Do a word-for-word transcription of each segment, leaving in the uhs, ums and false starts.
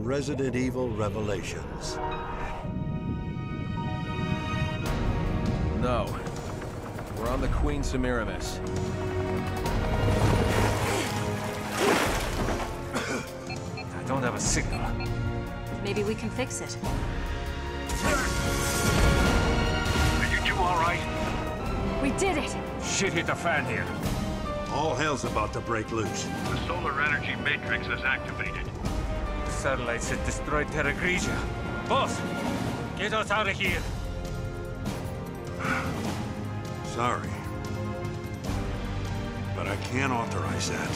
from Resident Evil Revelations. No. We're on the Queen Zenobia. I don't have a signal. Maybe we can fix it. Are you two all right? We did it! Shit hit the fan here. All hell's about to break loose. The solar energy matrix is activated. The satellites had destroyed Terragrigia. Boss, get us out of here. Sorry. But I can't authorize that.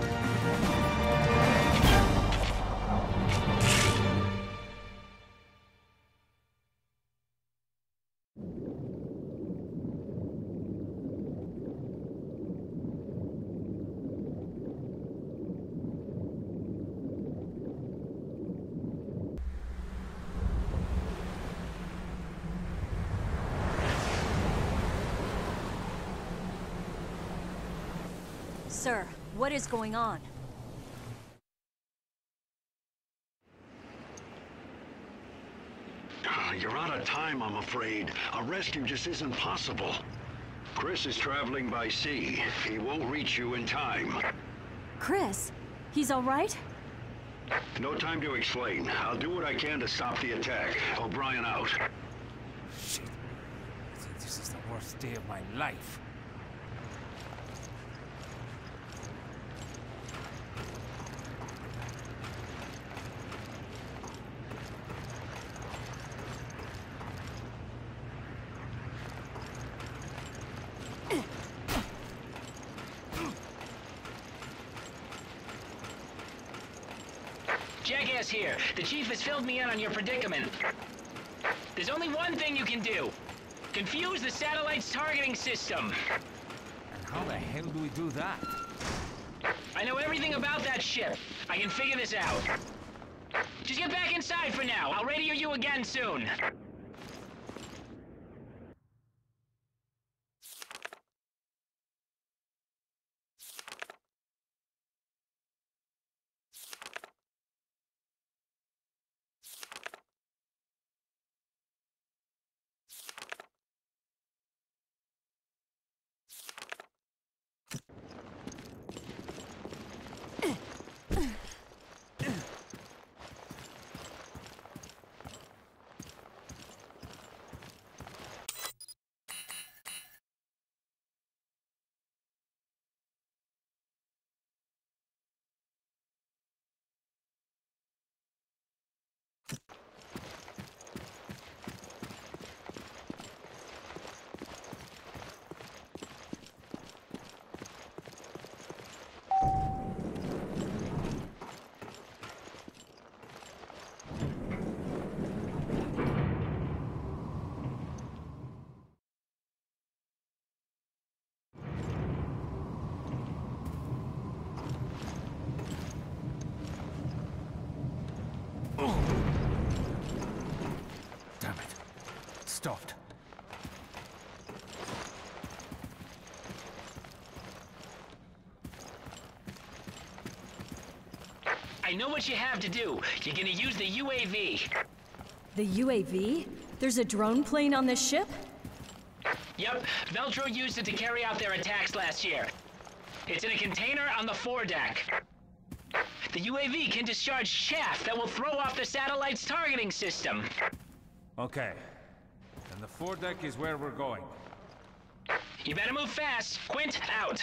Sir, what is going on? You're out of time, I'm afraid. A rescue just isn't possible. Chris is traveling by sea. He won't reach you in time. Chris? He's all right? No time to explain. I'll do what I can to stop the attack. O'Brien out. Shit. I think this is the worst day of my life. Jackass here. The chief has filled me in on your predicament. There's only one thing you can do. Confuse the satellite's targeting system. And how the hell do we do that? I know everything about that ship. I can figure this out. Just get back inside for now. I'll radio you again soon. Damn it. It stopped. I know what you have to do. You're gonna use the U A V. The U A V? There's a drone plane on this ship? Yep, Veltro used it to carry out their attacks last year. It's in a container on the foredeck. The U A V can discharge chaff that will throw off the satellite's targeting system. Okay. Then the foredeck is where we're going. You better move fast. Quint, out.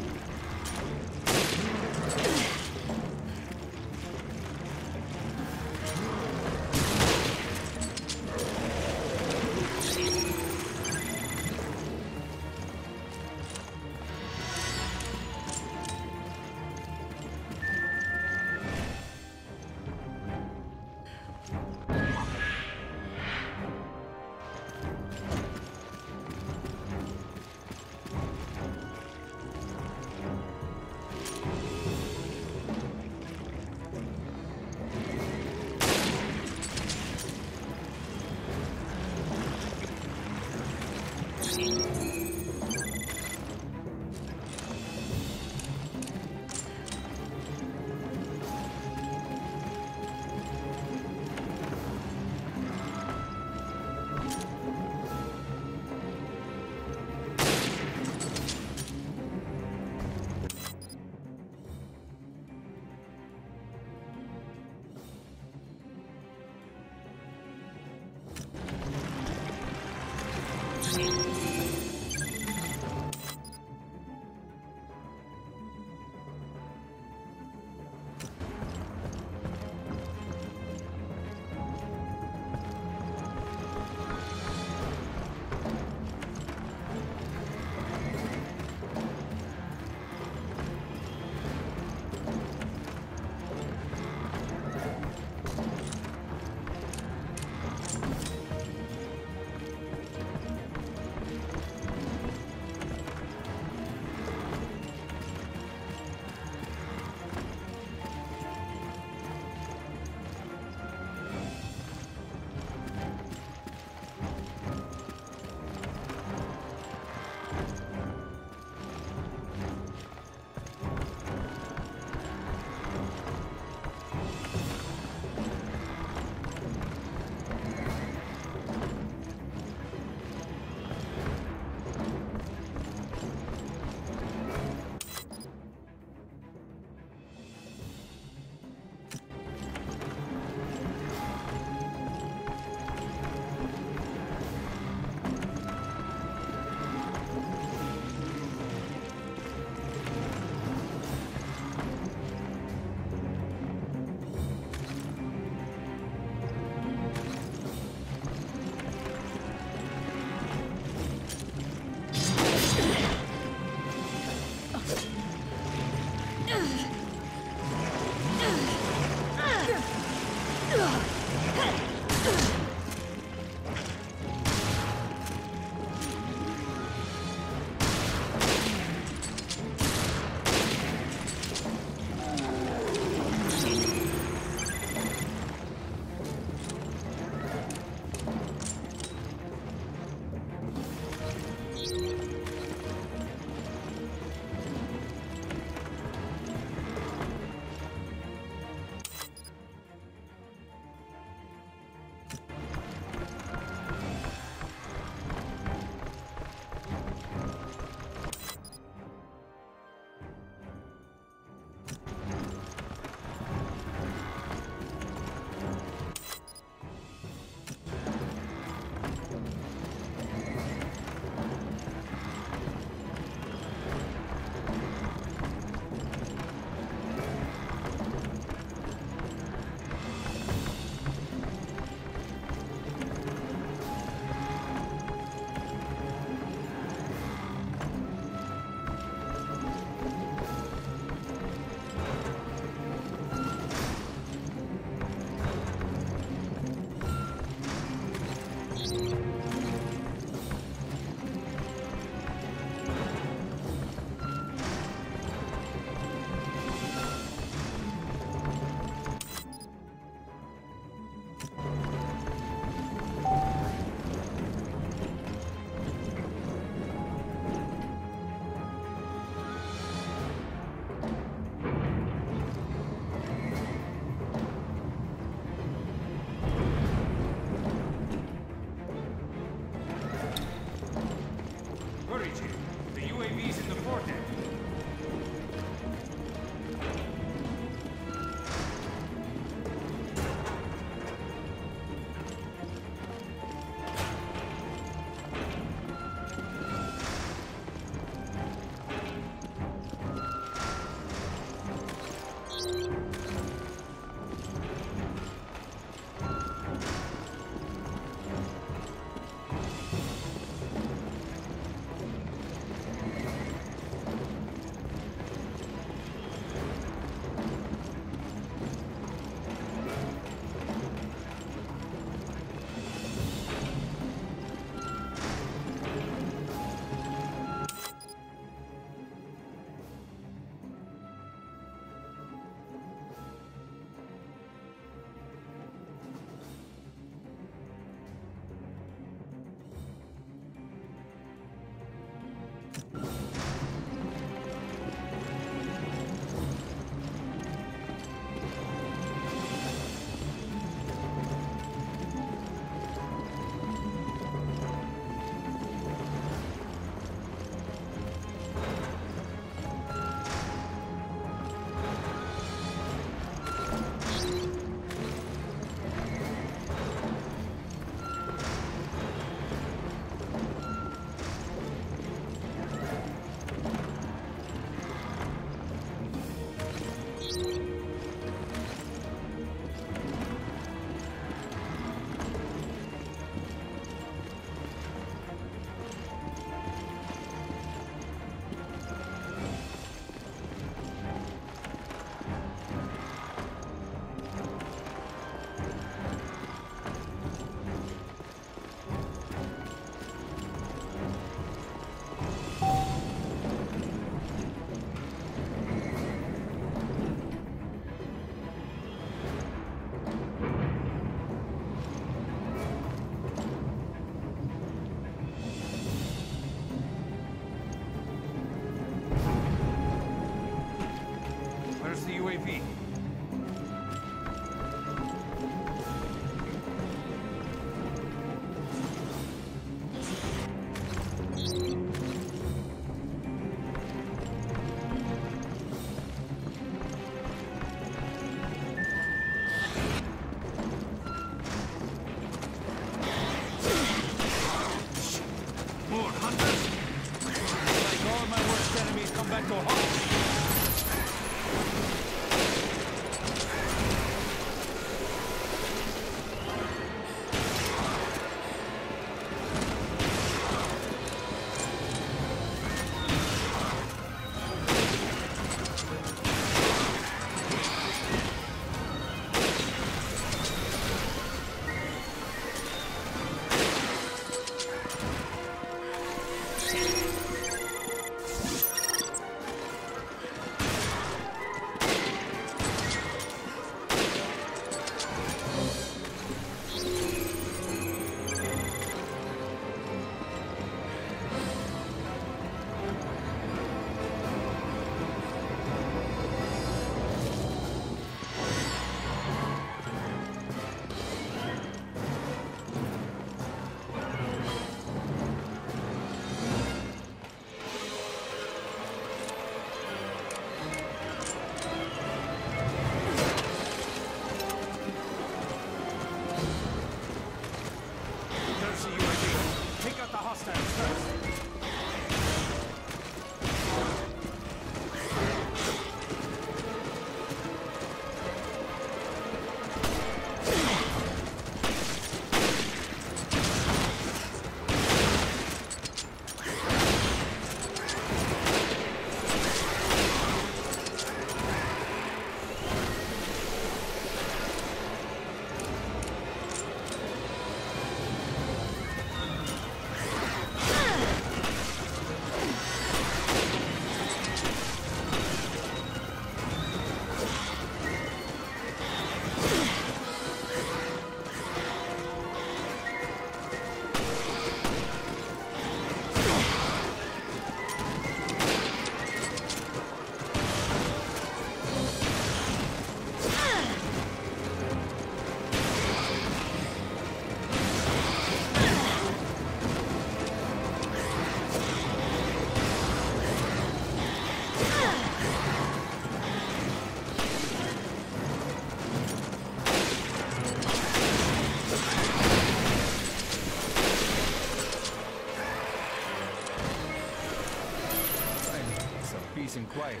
and quiet.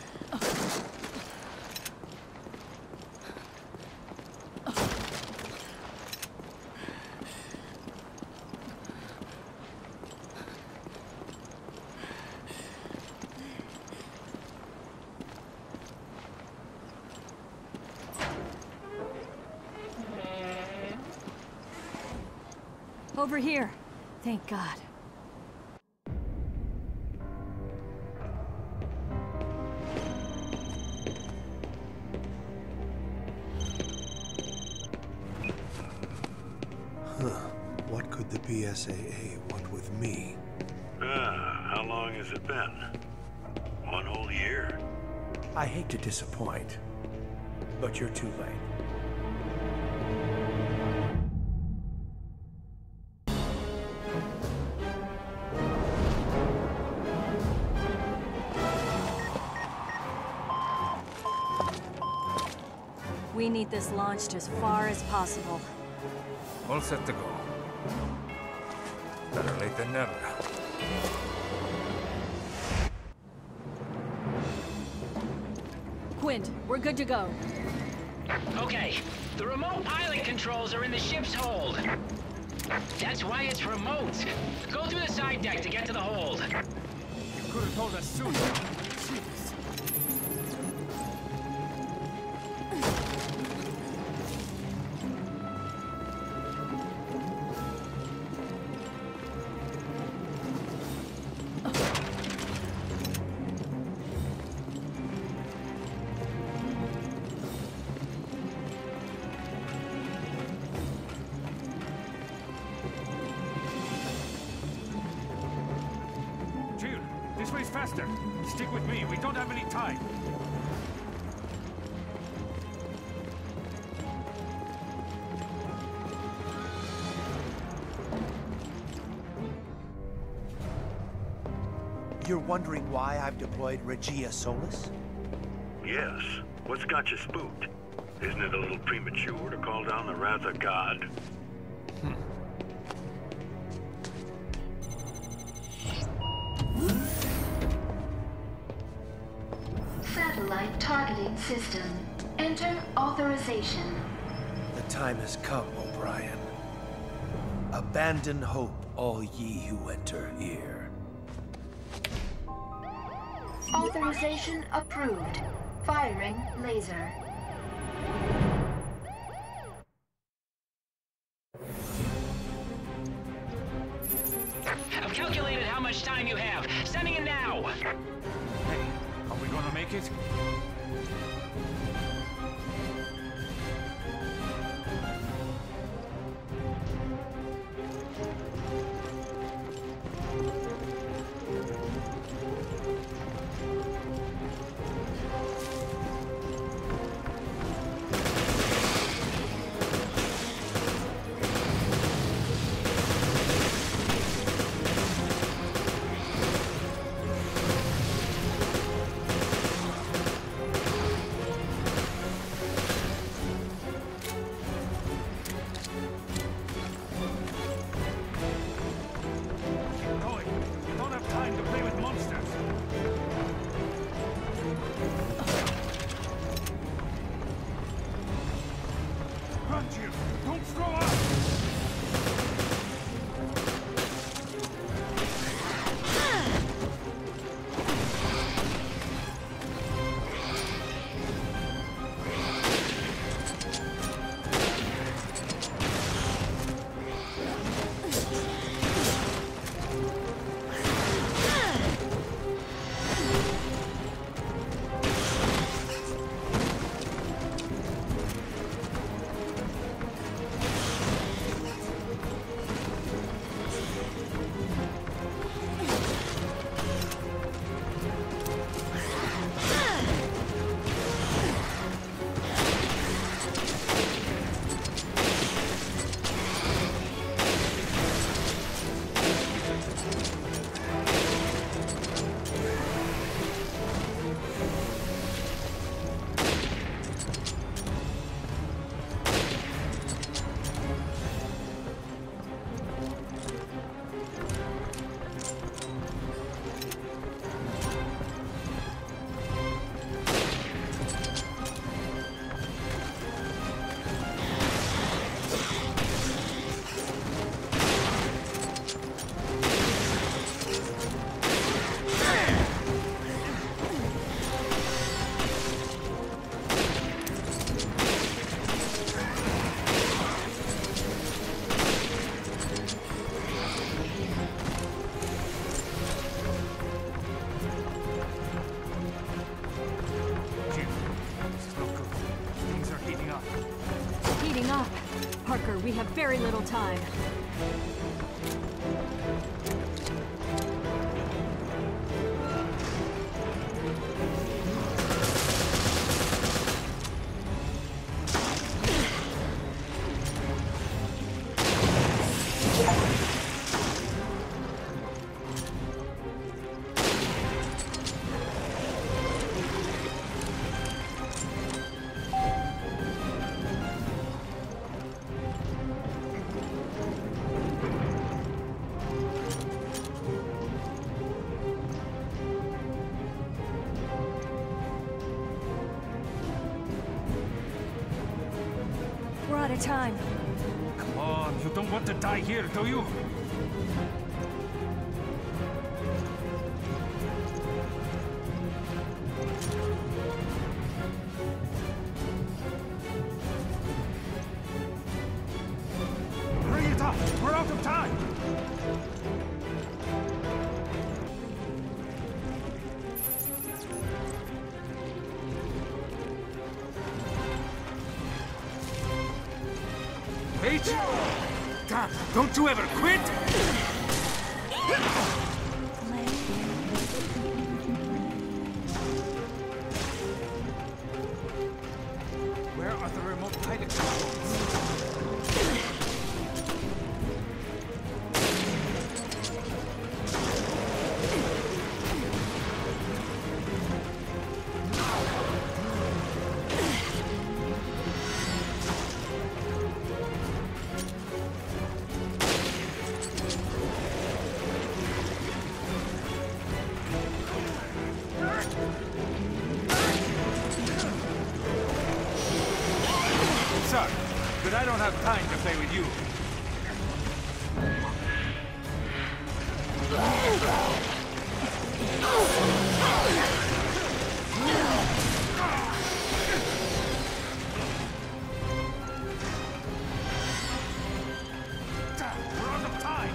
Over here. Thank God. Huh. What could the B S A A want with me? Ah, how long has it been? One whole year? I hate to disappoint, but you're too late. We need this launched as far as possible. All set to go. Better late than never. Quint, we're good to go. Okay, the remote pilot controls are in the ship's hold. That's why it's remote. Go through the side deck to get to the hold. You could have told us sooner. Jeez. This way's faster. Stick with me. We don't have any time. You're wondering why I've deployed Regia Solis? Yes. What's got you spooked? Isn't it a little premature to call down the wrath of God? Satellite targeting system. Enter authorization. The time has come, O'Brien. Abandon hope, all ye who enter here. Authorization approved. Firing laser. I've calculated how much time you have. Sending it now. Hey, are we gonna make it? up. Parker, we have very little time. We're out of time. Come on, you don't want to die here, do you? Hurry it up! We're out of time! Wait! Damn, don't you ever quit! Where are the remote pilot controls? Sorry, but I don't have time to play with you. We're out of time!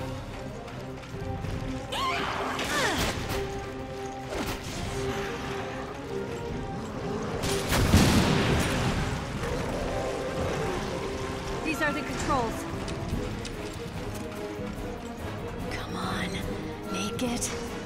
These are the controls. Come on, make it.